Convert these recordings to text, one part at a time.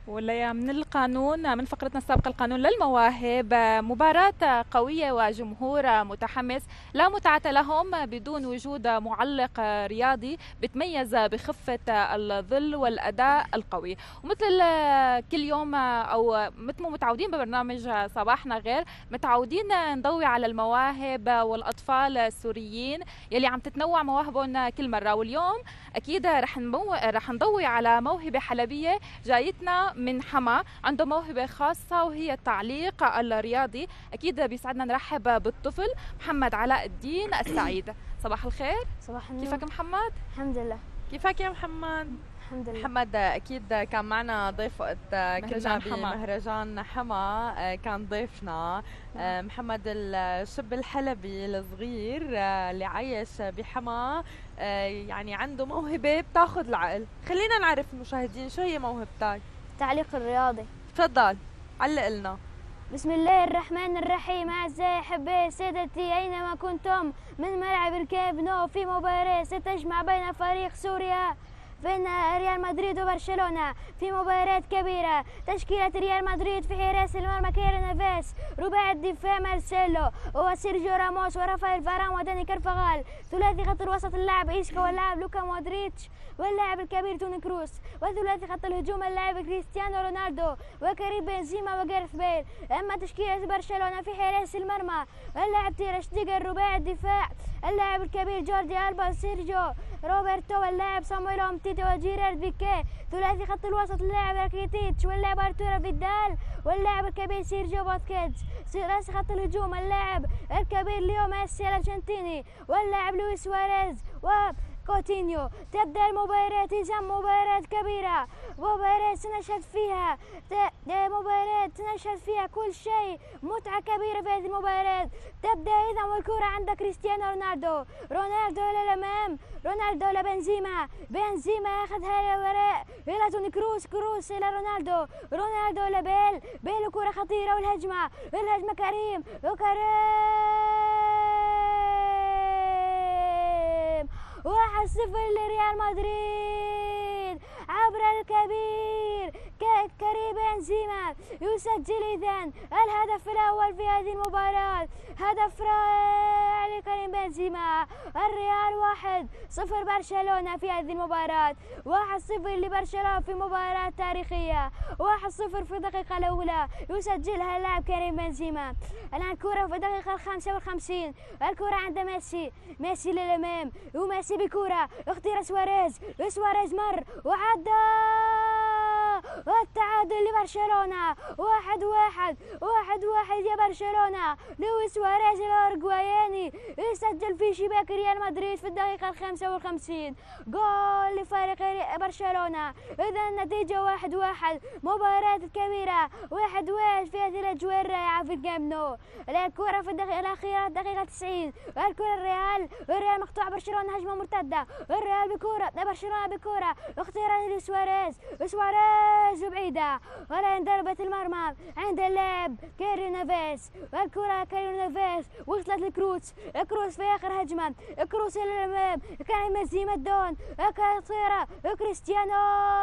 ولا من القانون، من فقرتنا السابقة القانون للمواهب. مباراة قوية وجمهور متحمس لا متعة لهم بدون وجود معلق رياضي بتميز بخفة الظل والأداء القوي. ومثل كل يوم أو مثل ما متعودين ببرنامج صباحنا غير، متعودين نضوي على المواهب والأطفال السوريين يلي عم تتنوع مواهبهم كل مرة. واليوم أكيد رح نضوي على موهبة حلبية جايتنا من حما، عنده موهبة خاصة وهي التعليق الرياضي. أكيد بيسعدنا نرحب بالطفل محمد علاء الدين السعيد. صباح الخير. صباح النور. كيفك محمد؟ الحمد لله. كيفك يا محمد؟ الحمد لله. محمد اكيد كان معنا ضيف وقت كنا بمهرجان حما، كان ضيفنا محمد الشاب الحلبي الصغير اللي عايش بحما، يعني عنده موهبة بتاخذ العقل. خلينا نعرف المشاهدين شو هي موهبتك. التعليق الرياضي. تفضل علق لنا. بسم الله الرحمن الرحيم. أعزائي أحبائي سيدتي أينما كنتم، من ملعب الكامب نو في مباراة ستجمع بين فريق سوريا بين ريال مدريد وبرشلونة في مباراة كبيرة. تشكيلة ريال مدريد في حراس المرمى كيرو نافاس، رباعي الدفاع مارسيلو وسيرجيو راموس ورافائيل فاران وداني كارفاغال، ثلاثي خط الوسط اللاعب إيسكا واللاعب لوكا مودريتش واللاعب الكبير توني كروس، وثلاثي خط الهجوم اللاعب كريستيانو رونالدو وكريم بنزيما وجارث بيل. أما تشكيلة برشلونة في حراس المرمى اللاعب تير شتيجر، رباعي الدفاع اللاعب الكبير جوردي ألبا وسيرجيو روبرتو واللاعب صامويل أومتيتي وجيرارد بيكيه، ثلاثي خط الوسط اللاعب راكيتيتش واللاعب أرتورو فيدال واللاعب الكبير سيرجيو بوسكيتس، ثلاثي خط الهجوم اللاعب الكبير ليو ميسي الأرجنتيني واللاعب لويس سواريز كوتينيو. تبدأ المباراة إذا مباراة كبيرة، مباراة سنشهد فيها كل شيء، متعة كبيرة في هذه المباراة. تبدأ إذا والكرة عند كريستيانو رونالدو إلى الأمام، رونالدو لبنزيما، بنزيما أخذها إلى الوراء إلى توني كروس إلى رونالدو إلى بيل كرة خطيرة والهجمة كريم 1-0 لريال مدريد عبر الكبير كريم بنزيما يسجل إذن الهدف الأول في هذه المباراة، هدف رائع لكريم بنزيما. الريال 1-0 برشلونة في هذه المباراة، 1-0 لبرشلونة في مباراة تاريخية، 1-0 في الدقيقة الأولى يسجلها اللاعب كريم بنزيما. الآن كرة في الدقيقة 55، الكرة عند ميسي للأمام وميسي بكرة اختيار سواريز مر وعدى والتعادل لبرشلونة 1-1 يا برشلونة. لويس سواريز الأورجواياني يسجل في شباك ريال مدريد في الدقيقة 55، جول لفريق برشلونة. إذا النتيجة 1-1، مباراة كبيرة 1-1 في هذه الأجواء الرائعة في الكامب نو. الكرة في الدقيقة الأخيرة الدقيقة 90، الكرة الريال مقطوع، برشلونة هجمة مرتدة، الريال بكرة برشلونة بكرة اختيار لسواريز بعيدة، ولا ضربة المرمى عند اللاعب كيرو نافاس، والكرة كيرو نافاس وصلت لكروس في آخر هجمة، كروس إلى الأمام كان بنزيما الدون كثيرة كريستيانو.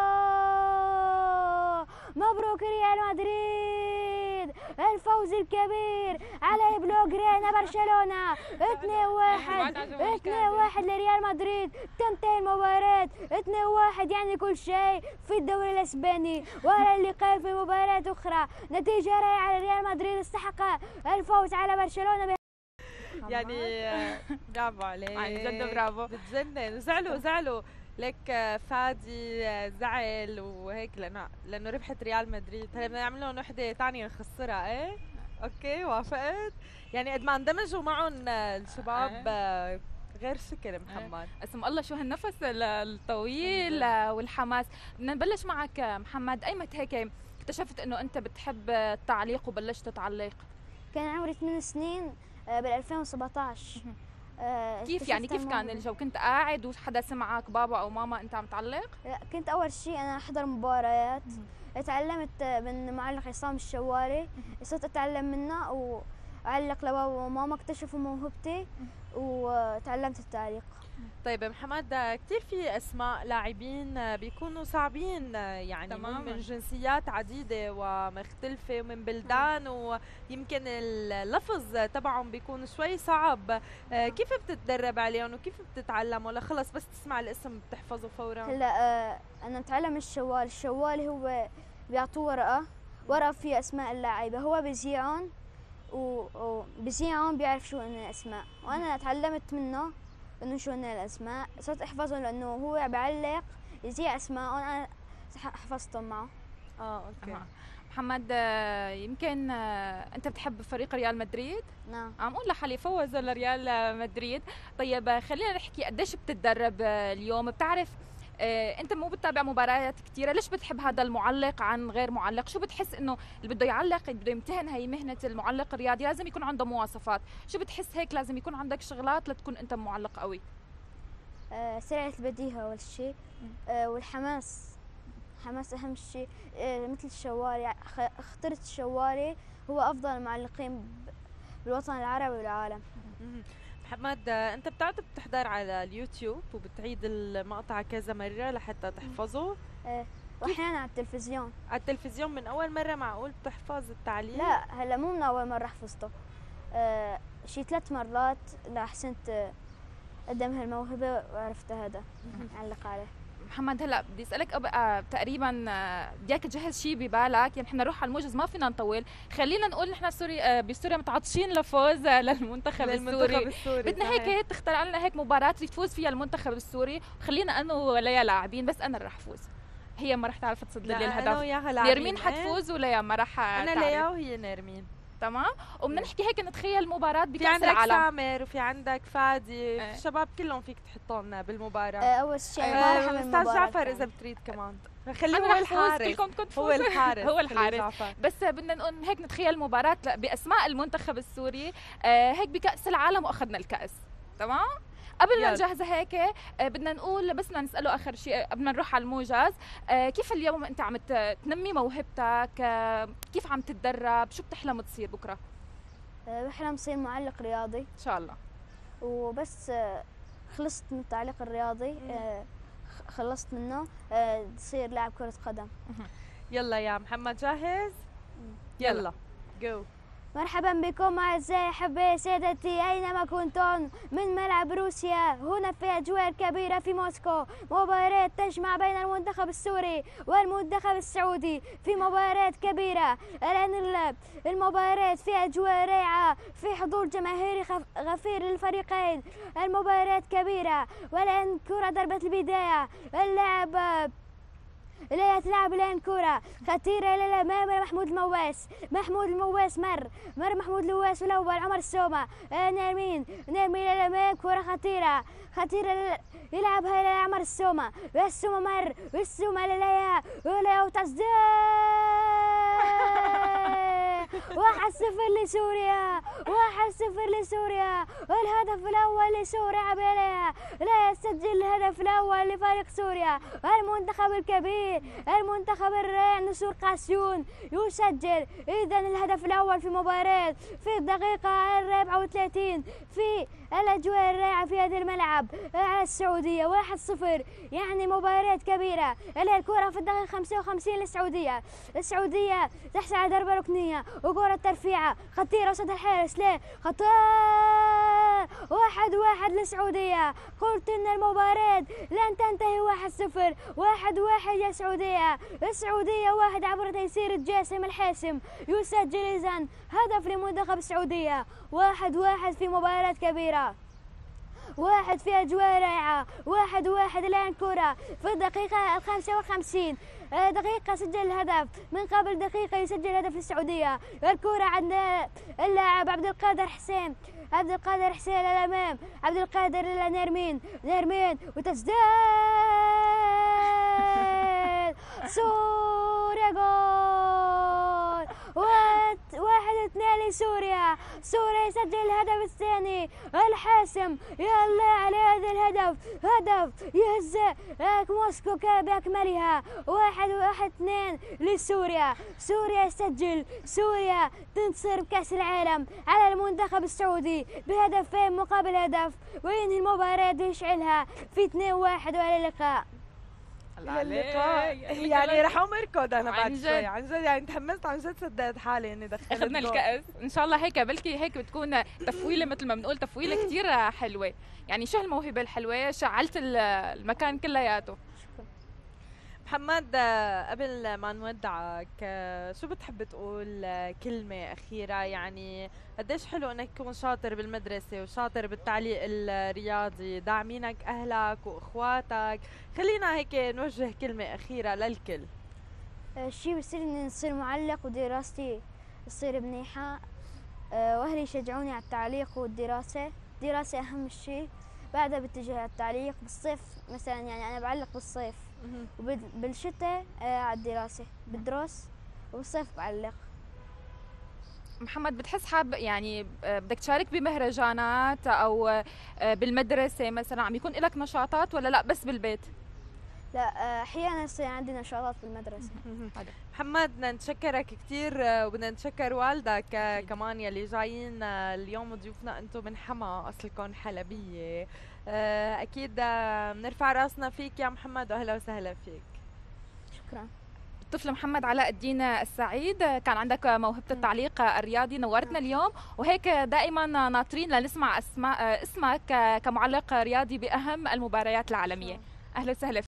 مبروك ريال مدريد الفوز الكبير على بلوغرينا برشلونة 2-1 لريال مدريد. تنتهي المباراة 2-1، يعني كل شيء في الدوري الاسباني. وعلى اللقاء في مباراة اخرى، نتيجة رائعة لريال مدريد استحق الفوز على برشلونة. يعني برافو عليك، عن جد برافو. بتجنن. زعلوا لك فادي زعل وهيك لانه ربحت ريال مدريد. هلا بدنا نعمل لهم وحده ثانيه نخسرها. ايه اوكي وافقت. يعني قد ما اندمجوا معهم الشباب غير شكل. محمد اسم الله شو هالنفس الطويل والحماس. بدنا نبلش معك محمد، ايمت هيك اكتشفت انه انت بتحب التعليق وبلشت تعلق؟ كان عمري 8 سنين بال 2017. كيف كان الجو؟ كنت قاعد وحدا سمعك بابا او ماما انت عم تعلق؟ لا، كنت اول شيء انا احضر مباريات. تعلمت من معلق عصام الشواري، صرت اتعلم منه واعلق لبابا وماما، اكتشفوا موهبتي وتعلمت التعليق. طيب محمد، كثير في اسماء لاعبين بيكونوا صعبين، يعني تماماً. من جنسيات عديده ومختلفه ومن بلدان، ويمكن اللفظ تبعهم بيكون شوي صعب. كيف بتتدرب عليهم وكيف بتتعلم، ولا خلص بس تسمع الاسم بتحفظه فورا؟ هلا انا متعلم الشوال هو بيعطوه ورقه فيها اسماء اللاعيبه، هو بيذيعهم وبيذيعهم بيعرف شو هن الاسماء، وانا تعلمت منه انه شو هن الاسماء، صرت احفظهم لانه هو بعلق يذيع اسماء وانا حفظتهم معه. اوكي. محمد، يمكن انت بتحب فريق ريال مدريد؟ نعم. عم اقول لحالي فوزوا لريال مدريد. طيب خلينا نحكي قديش بتتدرب اليوم؟ بتعرف انت مو بتتابع مباريات كثيره، ليش بتحب هذا المعلق عن غير معلق؟ شو بتحس انه اللي بده يعلق، اللي بده يمتهن هي مهنه المعلق الرياضي لازم يكون عنده مواصفات؟ شو بتحس هيك لازم يكون عندك شغلات لتكون انت معلق قوي؟ سرعه البديهه اول شيء، والحماس. حماس اهم شيء، مثل الشوالي. اخترت الشوالي هو افضل المعلقين بالوطن العربي والعالم. محمد، انت بتحضر على اليوتيوب وبتعيد المقطع كذا مره لحتى تحفظه؟ واحيانا على التلفزيون. على التلفزيون من اول مره معقول بتحفظ التعليق؟ لا، هلا مو من اول مره حفظته، شي 3 مرات لحسنت قدم هالموهبه وعرفت هذا علق عليه. محمد، هلا بدي اسالك تقريبا بدي اياك تجهز شيء ببالك، يعني نحن نروح على الموجز ما فينا نطول، خلينا نقول نحن بسوريا متعطشين لفوز للمنتخب السوري. بدنا هيك تختار لنا هيك مباراه يفوز فيها المنتخب السوري، خلينا انا وليا لاعبين، بس انا رح افوز، هي ما رح تعرف تصد لي الهدف. نيرمين حتفوز وليا ما رح انا تعرف. ليا وهي نيرمين. تمام. وبدنا نحكي هيك نتخيل مباراة بكأس العالم. في العالم. عندك سامر وفي عندك فادي، الشباب كلهم فيك تحطهم بالمباراة. اول شيء استاذ جعفر اذا بتريد كمان خليه هو الحارس. هو الحارس. هو الحارس. بس بدنا نقول هيك نتخيل مباراة بأسماء المنتخب السوري هيك بكأس العالم واخذنا الكأس. تمام؟ قبل ما نجهز هيك بدنا نقول، بس بدنا نسأله آخر شيء قبل ما نروح على الموجز، كيف اليوم أنت عم تنمي موهبتك؟ كيف عم تتدرب؟ شو بتحلم تصير بكرة؟ بحلم أصير معلق رياضي إن شاء الله. وبس خلصت من التعليق الرياضي، خلصت منه، تصير لاعب كرة قدم. يلا يا محمد، جاهز؟ يلا جو. مرحبا بكم أعزائي أحبائي سيدتي أينما كنتم من ملعب روسيا، هنا في أجواء كبيرة في موسكو، مباراة تجمع بين المنتخب السوري والمنتخب السعودي في مباراة كبيرة. الآن المباراة في أجواء رائعة، في حضور جماهيري غفير للفريقين، المباراة كبيرة. والآن كرة ضربة البداية، اللاعب لا يتلعب الآن كرة خطيرة إلى الأمام. محمود المواس مر محمود المواس الأول. عمر السومة، نيرمين إلى الأمام، كرة خطيرة يلعبها إلى عمر السومة، والسومة مر والسومة لليا وتصديق 1-0 لسوريا، 1-0 لسوريا، والهدف الأول لسوريا عبالها. لا يسجل الهدف الأول لفريق سوريا، المنتخب الكبير، المنتخب الرائع نسور قاسيون يسجل إذا الهدف الأول في مباراة في الدقيقة 34 في الأجواء الرائعة في هذا الملعب على السعودية. 1-0، يعني مباراة كبيرة. الكرة في الدقيقة 55 للسعودية، السعودية تحصل على ضربة ركنية وكرة ترفيعة خطيرة وسط الحارس، لا خطأ. 1-1 للسعودية. قلت إن المباراة لن تنتهي 1-0. 1-1 يا سعودية. السعودية 1 عبر تيسير الجاسم الحاسم يسجل إذن هدف لمنتخب السعودية. 1-1 في مباراة كبيرة، 1 في أجواء رائعة. 1-1 الآن كرة في الدقيقة 55 دقيقة سجل الهدف، من قبل دقيقة يسجل هدف للسعودية. الكرة عند اللاعب عبد القادر حسين للأمام، عبد القادر إلى نيرمين وتسديد سوريا، جول. 1-2 لسوريا. سوريا. سوريا يسجل الهدف الثاني الحاسم. يا الله على هذا الهدف، هدف يهز موسكو باكملها. 1-2 لسوريا. سوريا يسجل، سوريا تنتصر بكأس العالم على المنتخب السعودي بهدفين مقابل هدف، وينهي المباراة ويشعلها في 2-1. وعلى اللقاء. اللقاء يعني رح اقوم اركض انا بعد شوي عن جد، يعني تحمست عن جد، صدقت حالي اني دخلت اخذنا الكأس ان شاء الله. هيك بلكي هيك بتكون تفويله مثل ما بنقول، تفويله كثير حلوه. يعني شو هالموهبه الحلوه، شعلت المكان كلياته. محمد قبل ما نودعك شو بتحب تقول كلمة أخيرة؟ يعني قديش حلو انك تكون شاطر بالمدرسة وشاطر بالتعليق الرياضي، داعمينك أهلك وإخواتك، خلينا هيك نوجه كلمة أخيرة للكل. الشيء بصير اني نصير معلق ودراستي تصير منيحة، واهلي يشجعوني على التعليق والدراسة. الدراسة أهم شيء، بعدها بتجه على التعليق. بالصيف مثلا يعني أنا بعلق بالصيف، وبالشتاء على الدراسة بدرس، وبالصيف بعلق. محمد بتحس حاب يعني بدك تشارك بمهرجانات او بالمدرسة مثلا، عم يكون لك نشاطات ولا لا بس بالبيت؟ لا، احيانا يصير عندي نشاطات بالمدرسة. محمد بدنا نتشكرك كثير، وبدنا نتشكر والدك كمان يلي جايين اليوم ضيوفنا، انتم من حما اصلكم حلبية. اكيد بنرفع راسنا فيك يا محمد، واهلا وسهلا فيك. شكرا. الطفل محمد علاء الدين السعيد، كان عندك موهبة التعليق الرياضي، نورتنا اليوم، وهيك دائما ناطرين لنسمع اسمك كمعلق رياضي بأهم المباريات العالمية. أهلا وسهلا.